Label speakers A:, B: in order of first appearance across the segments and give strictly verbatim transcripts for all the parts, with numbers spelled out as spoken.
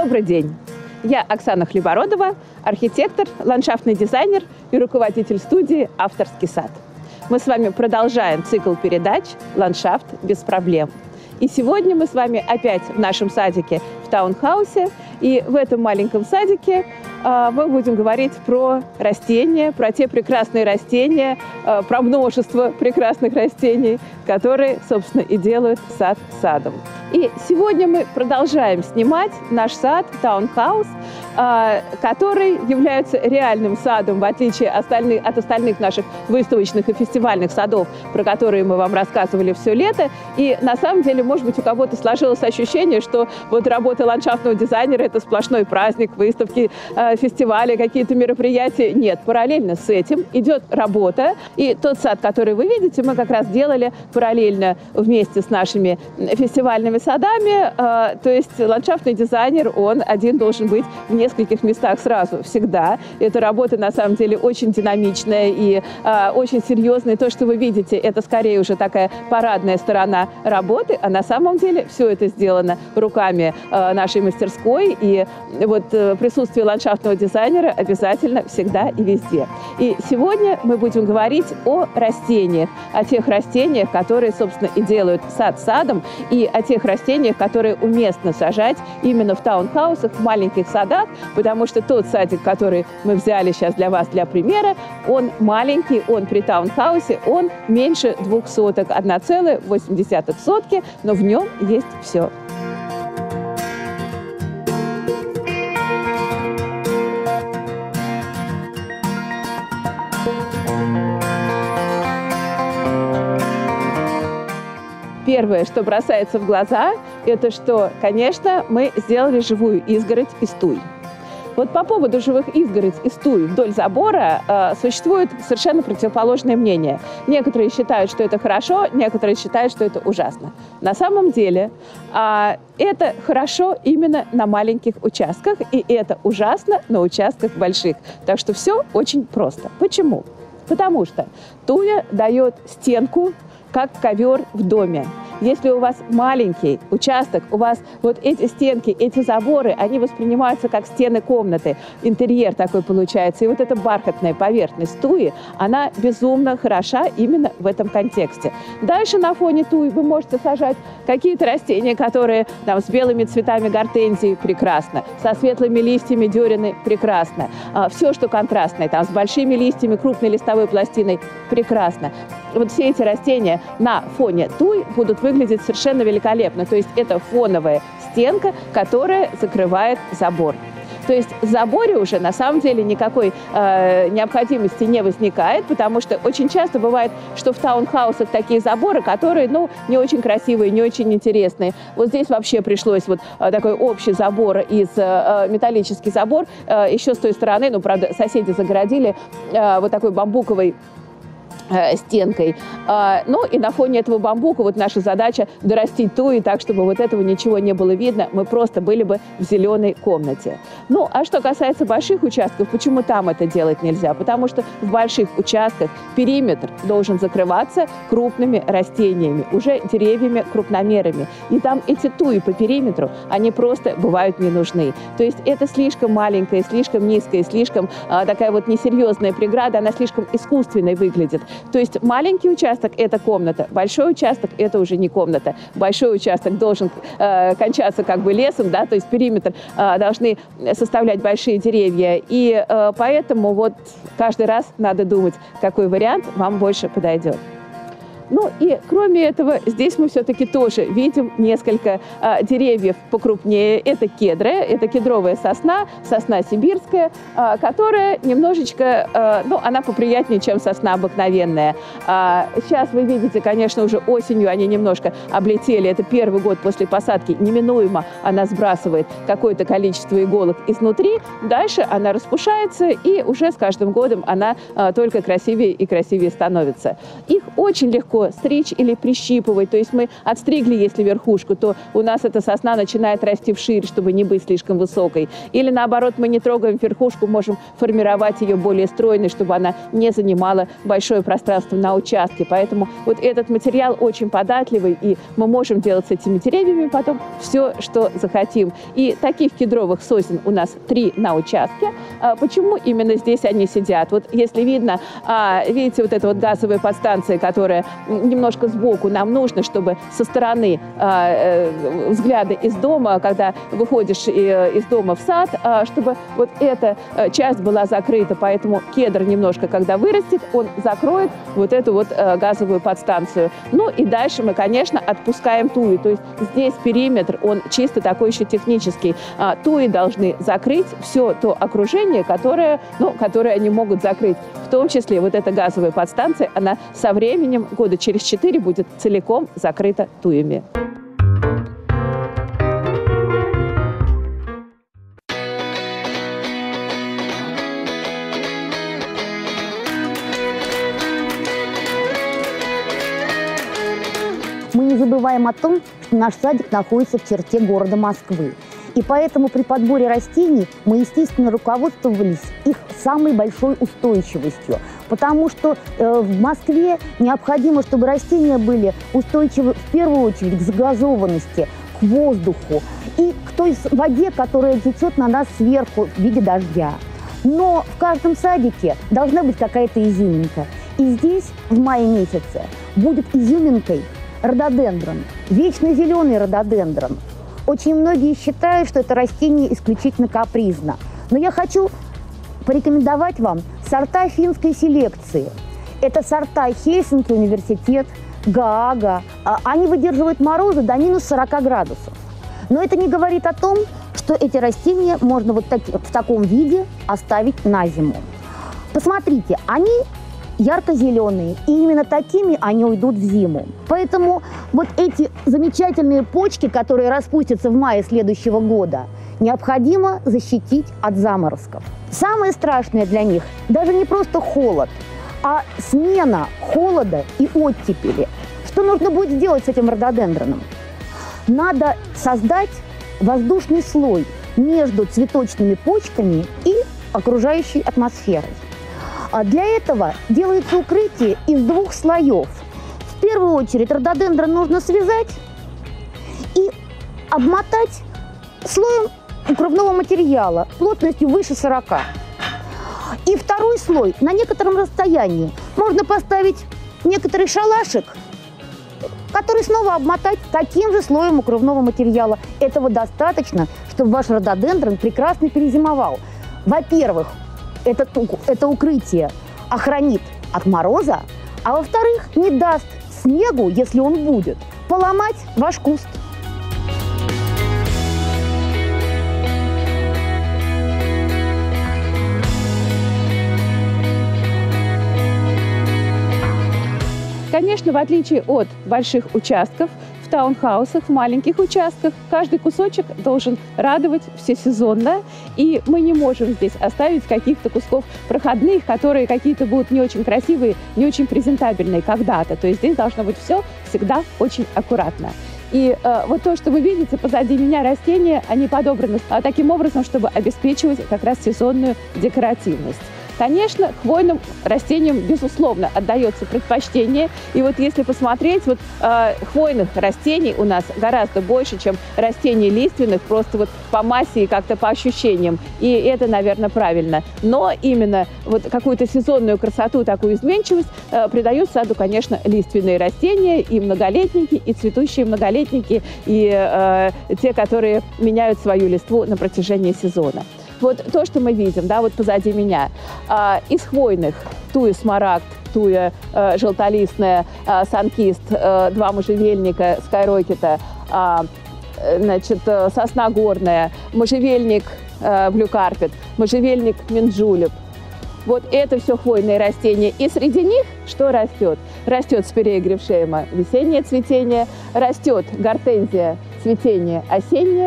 A: Добрый день! Я Оксана Хлебородова, архитектор, ландшафтный дизайнер и руководитель студии «Авторский сад». Мы с вами продолжаем цикл передач «Ландшафт без проблем». И сегодня мы с вами опять в нашем садике в таунхаусе. И в этом маленьком садике э, мы будем говорить про растения, про те прекрасные растения, э, про множество прекрасных растений, которые, собственно, и делают сад садом. И сегодня мы продолжаем снимать наш сад, таунхаус, э, который является реальным садом, в отличие остальных, от остальных наших выставочных и фестивальных садов, про которые мы вам рассказывали все лето. И на самом деле, может быть, у кого-то сложилось ощущение, что вот работа ландшафтного дизайнера – это сплошной праздник, выставки, э, фестивали, какие-то мероприятия. Нет, параллельно с этим идет работа. И тот сад, который вы видите, мы как раз делали параллельно вместе с нашими фестивальными садами. Э, то есть ландшафтный дизайнер, он один должен быть в нескольких местах сразу, всегда. Эта работа, на самом деле, очень динамичная и э, очень серьезная. То, что вы видите, это скорее уже такая парадная сторона работы, а на самом деле все это сделано руками э, нашей мастерской. И вот э, присутствие ландшафтного дизайнера обязательно всегда и везде. И сегодня мы будем говорить о растениях, о тех растениях, которые, собственно, и делают сад садом, и о тех растениях, которые уместно сажать именно в таунхаусах, в маленьких садах, потому что тот садик, который мы взяли сейчас для вас для примера, он маленький, он при таунхаусе, он меньше двух соток, одна целая восемь десятых сотки, но в нем есть все. Первое, что бросается в глаза, это что, конечно, мы сделали живую изгородь из туй. Вот по поводу живых изгородей из туй вдоль забора э, существует совершенно противоположное мнение. Некоторые считают, что это хорошо, некоторые считают, что это ужасно. На самом деле э, это хорошо именно на маленьких участках, и это ужасно на участках больших. Так что все очень просто. Почему? Потому что туя дает стенку, как ковер в доме. Если у вас маленький участок, у вас вот эти стенки, эти заборы, они воспринимаются как стены комнаты. Интерьер такой получается. И вот эта бархатная поверхность туи, она безумно хороша именно в этом контексте. Дальше на фоне туи вы можете сажать какие-то растения, которые там с белыми цветами гортензии, прекрасно. Со светлыми листьями дерины, прекрасно. А, все, что контрастное, там с большими листьями, крупной листовой пластиной, прекрасно. Вот все эти растения на фоне туй будут выглядеть совершенно великолепно. То есть это фоновая стенка, которая закрывает забор. То есть в заборе уже на самом деле никакой э, необходимости не возникает, потому что очень часто бывает, что в таунхаусах такие заборы, которые, ну, не очень красивые, не очень интересные. Вот здесь вообще пришлось вот э, такой общий забор из э, металлический забор, э, еще с той стороны, ну, правда, соседи загородили э, вот такой бамбуковой стенкой. Ну и на фоне этого бамбука вот наша задача дорастить туи так, чтобы вот этого ничего не было видно. Мы просто были бы в зеленой комнате. Ну, а что касается больших участков, почему там это делать нельзя? Потому что в больших участках периметр должен закрываться крупными растениями, уже деревьями крупномерами. И там эти туи по периметру, они просто бывают не нужны. То есть это слишком маленькая, слишком низкая, слишком а, такая вот несерьезная преграда, она слишком искусственной выглядит. То есть маленький участок – это комната, большой участок – это уже не комната. Большой участок должен э, кончаться как бы лесом, да, то есть периметр э, должны составлять большие деревья. И э, поэтому вот каждый раз надо думать, какой вариант вам больше подойдет. Ну и кроме этого, здесь мы все-таки тоже видим несколько а, деревьев покрупнее. Это кедры, это кедровая сосна, сосна сибирская, а, которая немножечко, а, ну, она поприятнее, чем сосна обыкновенная. А, сейчас вы видите, конечно, уже осенью они немножко облетели. Это первый год после посадки. Неминуемо она сбрасывает какое-то количество иголок изнутри. Дальше она распушается, и уже с каждым годом она а, только красивее и красивее становится. Их очень легко легко стричь или прищипывать. То есть мы отстригли, если верхушку, то у нас эта сосна начинает расти вширь, чтобы не быть слишком высокой. Или наоборот, мы не трогаем верхушку, можем формировать ее более стройной, чтобы она не занимала большое пространство на участке. Поэтому вот этот материал очень податливый, и мы можем делать с этими деревьями потом все, что захотим. И таких кедровых сосен у нас три на участке. Почему именно здесь они сидят? Вот если видно, видите, вот эта вот газовая подстанция, которая немножко сбоку, нам нужно, чтобы со стороны взгляда из дома, когда выходишь из дома в сад, чтобы вот эта часть была закрыта. Поэтому кедр немножко, когда вырастет, он закроет вот эту вот газовую подстанцию. Ну и дальше мы, конечно, отпускаем туи. То есть здесь периметр, он чисто такой еще технический. Туи должны закрыть все то окружение, которое, ну, которое они могут закрыть. В том числе вот эта газовая подстанция, она со временем, года через четыре, будет целиком закрыта туями.
B: Мы не забываем о том, что наш садик находится в черте города Москвы. И поэтому при подборе растений мы, естественно, руководствовались их самой большой устойчивостью. Потому что э, в Москве необходимо, чтобы растения были устойчивы в первую очередь к загазованности, к воздуху и к той воде, которая течет на нас сверху в виде дождя. Но в каждом садике должна быть какая-то изюминка. И здесь в мае месяце будет изюминкой рододендрон, вечно зеленый рододендрон. Очень многие считают, что это растение исключительно капризно. Но я хочу порекомендовать вам сорта финской селекции. Это сорта Хельсинки университет, Гаага. Они выдерживают морозы до минус сорока градусов. Но это не говорит о том, что эти растения можно вот так, в таком виде оставить на зиму. Посмотрите, они ярко-зеленые, и именно такими они уйдут в зиму. Поэтому вот эти замечательные почки, которые распустятся в мае следующего года, необходимо защитить от заморозков. Самое страшное для них даже не просто холод, а смена холода и оттепели. Что нужно будет сделать с этим рододендроном? Надо создать воздушный слой между цветочными почками и окружающей атмосферой. Для этого делается укрытие из двух слоев. В первую очередь рододендрон нужно связать и обмотать слоем укрывного материала плотностью выше сорока. И второй слой на некотором расстоянии можно поставить некоторый шалашик, который снова обмотать таким же слоем укрывного материала. Этого достаточно, чтобы ваш рододендрон прекрасно перезимовал. Во-первых, Это, это укрытие охранит от мороза, а во-вторых, не даст снегу, если он будет, поломать ваш куст.
A: Конечно, в отличие от больших участков, в таунхаусах, в маленьких участках каждый кусочек должен радовать всесезонно, и мы не можем здесь оставить каких-то кусков проходных, которые какие-то будут не очень красивые, не очень презентабельные когда-то. То есть здесь должно быть все всегда очень аккуратно. И э, вот то, что вы видите позади меня, растения, они подобраны э, таким образом, чтобы обеспечивать как раз сезонную декоративность. Конечно, хвойным растениям, безусловно, отдается предпочтение. И вот если посмотреть, вот э, хвойных растений у нас гораздо больше, чем растений лиственных, просто вот по массе и как-то по ощущениям. И это, наверное, правильно. Но именно вот какую-то сезонную красоту, такую изменчивость э, придают саду, конечно, лиственные растения, и многолетники, и цветущие многолетники, и э, те, которые меняют свою листву на протяжении сезона. Вот то, что мы видим, да, вот позади меня, а, из хвойных туя смарагд, туя а, желтолистная, а, санкист, а, два можжевельника скайрокета, а, значит, сосна горная, можжевельник а, блюкарпет, можжевельник минджулеп. Вот это все хвойные растения. И среди них что растет? Растет спирея грифшейма, весеннее цветение, растет гортензия, цветение осеннее,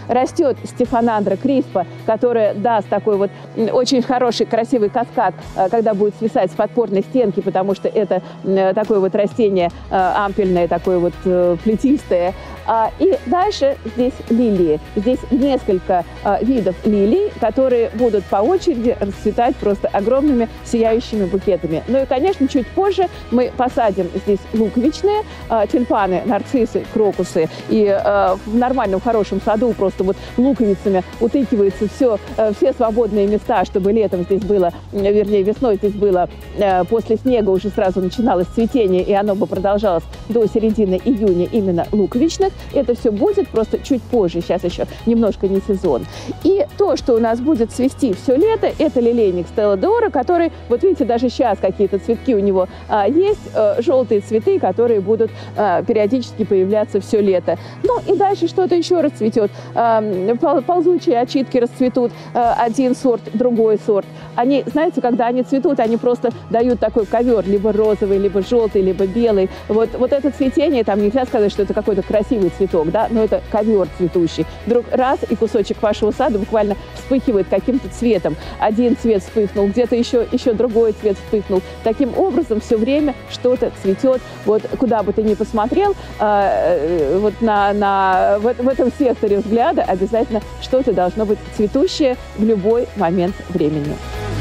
A: растет стефанандра криспа, которая даст такой вот очень хороший, красивый каскад, когда будет свисать с подпорной стенки, потому что это такое вот растение ампельное, такое вот плетистое. И дальше здесь лилии. Здесь несколько видов лилий, которые будут по очереди расцветать просто огромными сияющими букетами. Ну и, конечно, чуть позже мы посадим здесь луковичные, тюльпаны, нарциссы, крокусы. И в нормальном, хорошем саду просто вот луковицами утыкиваются все, все свободные места, чтобы летом здесь было, вернее, весной здесь было, после снега уже сразу начиналось цветение, и оно бы продолжалось до середины июня именно луковичных. Это все будет просто чуть позже, сейчас еще немножко не сезон. И то, что у нас будет цвести все лето, это лилейник Стелла Деора, который, вот видите, даже сейчас какие-то цветки у него а, есть, а, желтые цветы, которые будут а, периодически появляться все лето. Ну и дальше что-то еще расцветет. А, ползучие очитки расцветут, а, один сорт, другой сорт. Они, знаете, когда они цветут, они просто дают такой ковер, либо розовый, либо желтый, либо белый. Вот, вот это цветение, там нельзя сказать, что это какой-то красивый цветок, да, но это ковер цветущий. Вдруг раз, и кусочек вашего сада буквально вспыхивает каким-то цветом. Один цвет вспыхнул, где-то еще, еще другой цвет вспыхнул. Таким образом, все время что-то цветет. Вот куда бы ты ни посмотрел, э, вот на, на, в, в этом секторе взгляда обязательно что-то должно быть цветущее в любой момент времени.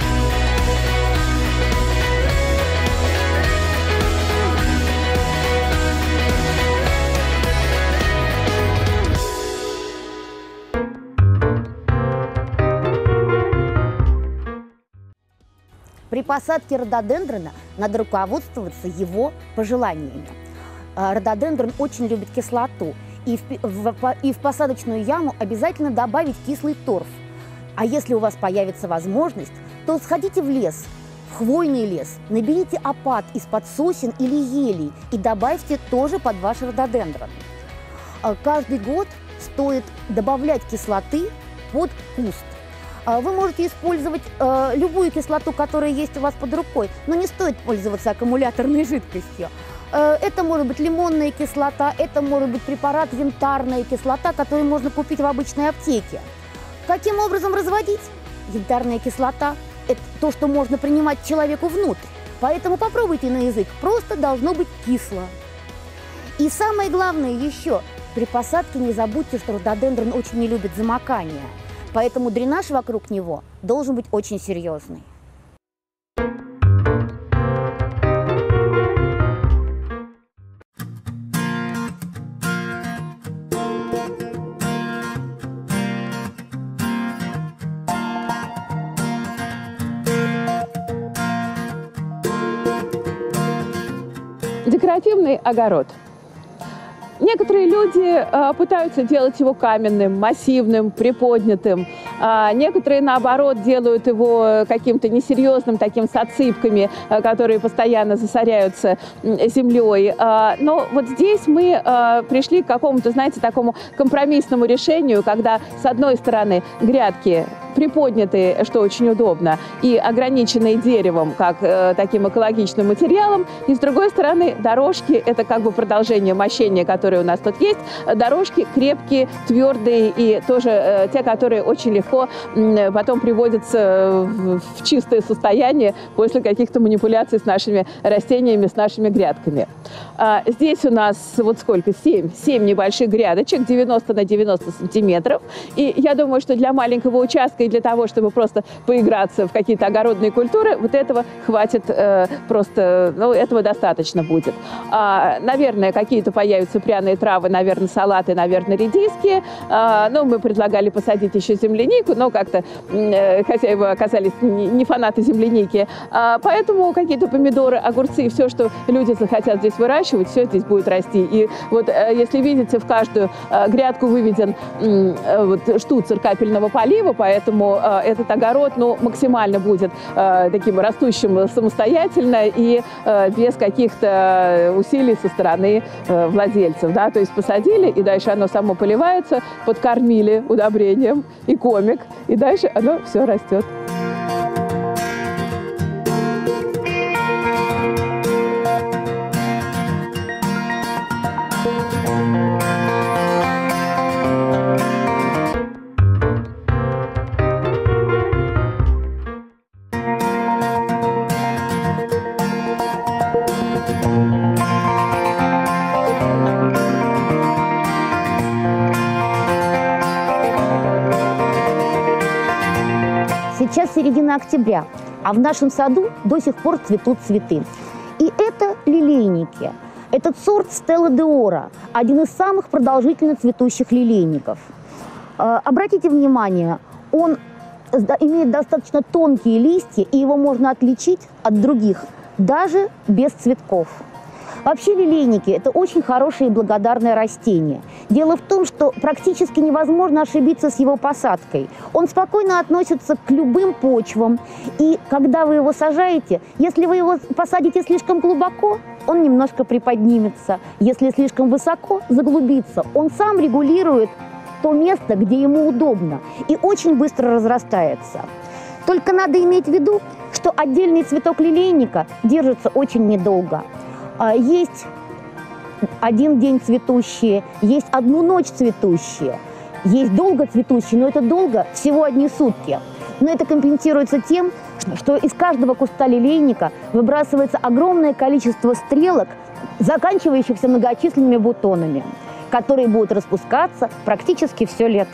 B: При посадке рододендрона надо руководствоваться его пожеланиями. Рододендрон очень любит кислоту, и в, в, и в посадочную яму обязательно добавить кислый торф. А если у вас появится возможность, то сходите в лес, в хвойный лес, наберите опад из-под сосен или елей и добавьте тоже под ваш рододендрон. Каждый год стоит добавлять кислоты под куст. Вы можете использовать э, любую кислоту, которая есть у вас под рукой, но не стоит пользоваться аккумуляторной жидкостью. Э, это может быть лимонная кислота, это может быть препарат янтарная кислота, который можно купить в обычной аптеке. Каким образом разводить? Янтарная кислота – это то, что можно принимать человеку внутрь. Поэтому попробуйте на язык, просто должно быть кисло. И самое главное еще, при посадке не забудьте, что рододендрон очень не любит замокания. Поэтому дренаж вокруг него должен быть очень серьезный.
A: Декоративный огород. Некоторые люди э, пытаются делать его каменным, массивным, приподнятым. А некоторые, наоборот, делают его каким-то несерьезным, таким с отсыпками, э, которые постоянно засоряются э, землей. А, но вот здесь мы э, пришли к какому-то, знаете, такому компромиссному решению, когда, с одной стороны, грядки приподнятые, что очень удобно, и ограниченные деревом, как э, таким экологичным материалом, и, с другой стороны, дорожки – это как бы продолжение мощения, которое у нас тут есть. Дорожки крепкие, твердые и тоже э, те, которые очень легко э, потом приводятся в, в чистое состояние после каких-то манипуляций с нашими растениями, с нашими грядками. А, здесь у нас вот сколько? Семь, семь небольших грядочек, девяносто на девяносто сантиметров. И я думаю, что для маленького участка и для того, чтобы просто поиграться в какие-то огородные культуры, вот этого хватит э, просто, ну, этого достаточно будет. А, наверное, какие-то появятся пряные травы, наверное, салаты, наверное, редиски. А, ну, мы предлагали посадить еще землянику, но как-то э, хозяева оказались не, не фанаты земляники. А, поэтому какие-то помидоры, огурцы, все, что люди захотят здесь выращивать, все здесь будет расти. И вот э, если видите, в каждую э, грядку выведен э, вот, штуцер капельного полива, поэтому Поэтому э, этот огород ну, максимально будет э, таким растущим самостоятельно и э, без каких-то усилий со стороны э, владельцев. Да? То есть посадили, и дальше оно само поливается, подкормили удобрением и комик, и дальше оно все растет.
B: Сейчас середина октября, а в нашем саду до сих пор цветут цветы. И это лилейники. Этот сорт Стелла де Ора, один из самых продолжительно цветущих лилейников. Обратите внимание, он имеет достаточно тонкие листья, и его можно отличить от других, даже без цветков. Вообще лилейники – это очень хорошее и благодарное растение. Дело в том, что практически невозможно ошибиться с его посадкой. Он спокойно относится к любым почвам, и когда вы его сажаете, если вы его посадите слишком глубоко, он немножко приподнимется. Если слишком высоко, заглубится. Он сам регулирует то место, где ему удобно, и очень быстро разрастается. Только надо иметь в виду, что отдельный цветок лилейника держится очень недолго. Есть один день цветущие, есть одну ночь цветущие, есть долго цветущие, но это долго всего одни сутки. Но это компенсируется тем, что из каждого куста лилейника выбрасывается огромное количество стрелок, заканчивающихся многочисленными бутонами, которые будут распускаться практически все лето.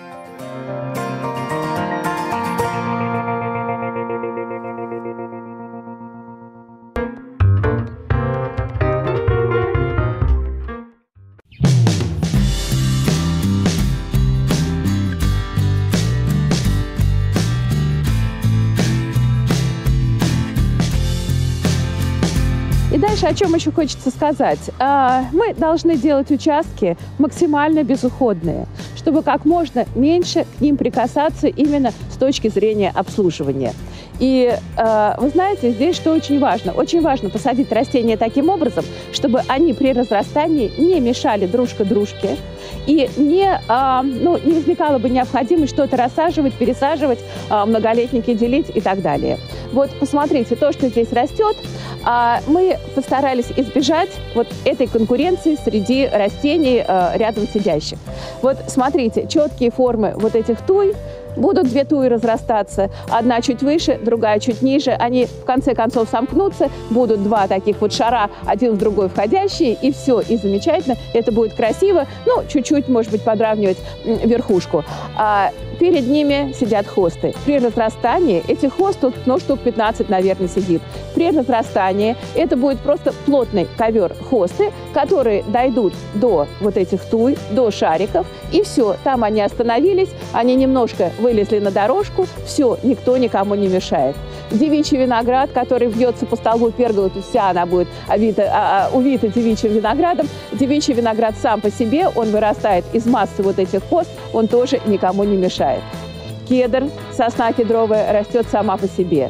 A: И дальше, о чем еще хочется сказать. Мы должны делать участки максимально безуходные, чтобы как можно меньше к ним прикасаться именно с точки зрения обслуживания. И вы знаете, здесь что очень важно? Очень важно посадить растения таким образом, чтобы они при разрастании не мешали дружка дружке, и не, ну, не возникала бы необходимость что-то рассаживать, пересаживать, многолетники делить и так далее. Вот посмотрите, то, что здесь растет, мы постарались избежать вот этой конкуренции среди растений рядом сидящих. Вот смотрите, четкие формы вот этих туй. Будут две туи разрастаться, одна чуть выше, другая чуть ниже. Они в конце концов сомкнутся, будут два таких вот шара, один в другой входящие, и все, и замечательно. Это будет красиво, ну, чуть-чуть, может быть, подравнивать верхушку. А перед ними сидят хосты. При разрастании этих хост тут, ну, штук пятнадцать, наверное, сидит. При разрастании это будет просто плотный ковер хосты, которые дойдут до вот этих туй, до шариков, и все, там они остановились, они немножко вылезли на дорожку, все, никто никому не мешает. Девичий виноград, который вьется по столбу перголы, вся она будет увита, а, а, увита девичьим виноградом. Девичий виноград сам по себе, он вырастает из массы вот этих хост, он тоже никому не мешает. Кедр, сосна кедровая, растет сама по себе.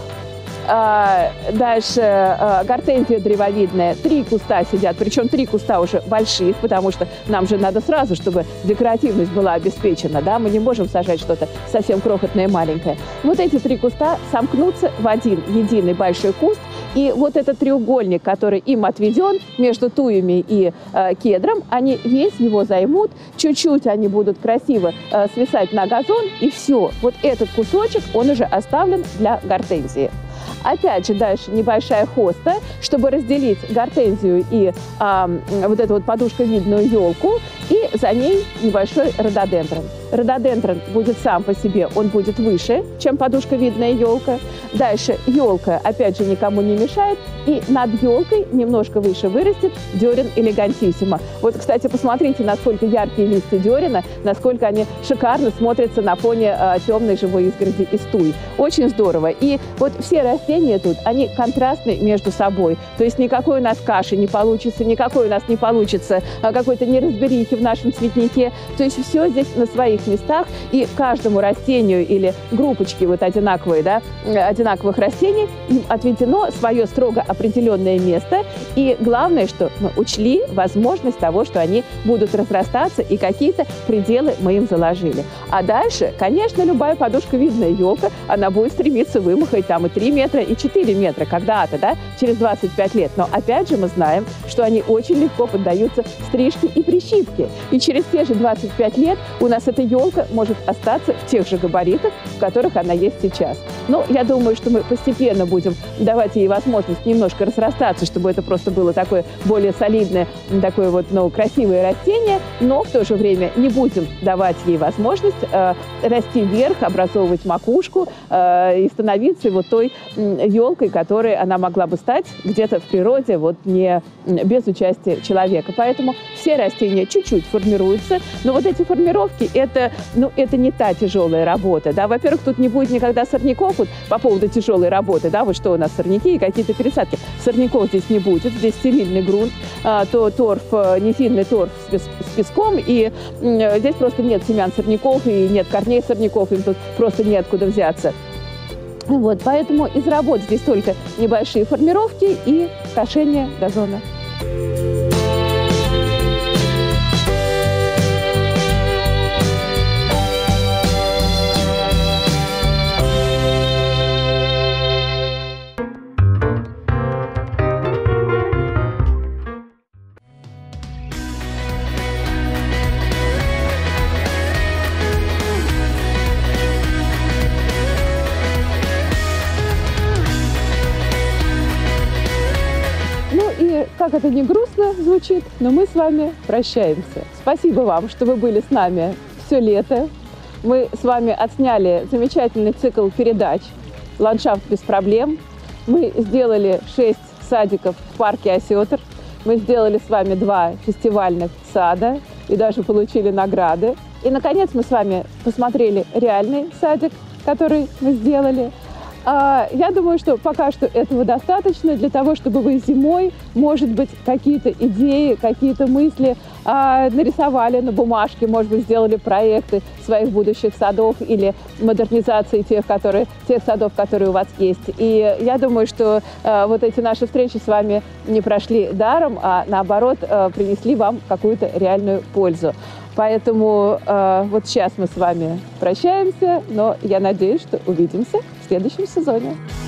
A: А, дальше а, гортензия древовидная. Три куста сидят, причем три куста уже больших, потому что нам же надо сразу, чтобы декоративность была обеспечена, да, мы не можем сажать что-то совсем крохотное, маленькое. Вот эти три куста сомкнутся в один единый большой куст, и вот этот треугольник, который им отведен между туями и э, кедром, они весь его займут, чуть-чуть они будут красиво э, свисать на газон, и все. Вот этот кусочек, он уже оставлен для гортензии. Опять же, дальше небольшая хоста, чтобы разделить гортензию и а, вот эту вот подушковидную елку, и за ней небольшой рододендрон. Рододендрон будет сам по себе, он будет выше, чем подушковидная елка. Дальше елка, опять же, никому не мешает, и над елкой немножко выше вырастет дерен элегантиссимо. Вот, кстати, посмотрите, насколько яркие листья дерена, насколько они шикарно смотрятся на фоне а, темной живой изгороди из туй. Очень здорово. И вот все растения тут, они контрастны между собой. То есть никакой у нас каши не получится, никакой у нас не получится а, какой-то неразберихи в нашем цветнике. То есть все здесь на своих местах, и каждому растению или группочке вот одинаковой, да, одинаковых растений им отведено свое строго определенное место. И главное, что мы учли возможность того, что они будут разрастаться, и какие-то пределы мы им заложили. А дальше, конечно, любая подушковидная елка, она будет стремиться вымахать там и три метра, и четыре метра когда-то, да, через двадцать пять лет. Но опять же мы знаем, что они очень легко поддаются стрижке и прищипке. И через те же двадцать пять лет у нас эта елка может остаться в тех же габаритах, в которых она есть сейчас. Но я думаю, что мы постепенно будем давать ей возможность немножко разрастаться, чтобы это просто просто было такое более солидное, такое вот, ну, красивое растение, но в то же время не будем давать ей возможность э, расти вверх, образовывать макушку э, и становиться вот той елкой, которой она могла бы стать где-то в природе, вот не без участия человека. Поэтому все растения чуть-чуть формируются, но вот эти формировки это, ну, это не та тяжелая работа. Да? Во-первых, тут не будет никогда сорняков вот, по поводу тяжелой работы. Да? Вот что у нас сорняки и какие-то пересадки. Сорняков здесь не будет, здесь стерильный грунт, а, то торф, нефильный торф с, пес, с песком, и м, здесь просто нет семян сорняков и нет корней сорняков, им тут просто неоткуда взяться. Вот, поэтому из работ здесь только небольшие формировки и кошение газона. Как это не грустно звучит, но мы с вами прощаемся. Спасибо вам, что вы были с нами все лето. Мы с вами отсняли замечательный цикл передач «Ландшафт без проблем». Мы сделали шесть садиков в парке Осетр. Мы сделали с вами два фестивальных сада и даже получили награды. И, наконец, мы с вами посмотрели реальный садик, который мы сделали. Я думаю, что пока что этого достаточно для того, чтобы вы зимой, может быть, какие-то идеи, какие-то мысли нарисовали на бумажке, может быть, сделали проекты своих будущих садов или модернизации тех, которые, тех садов, которые у вас есть. И я думаю, что вот эти наши встречи с вами не прошли даром, а наоборот принесли вам какую-то реальную пользу. Поэтому э, вот сейчас мы с вами прощаемся, но я надеюсь, что увидимся в следующем сезоне.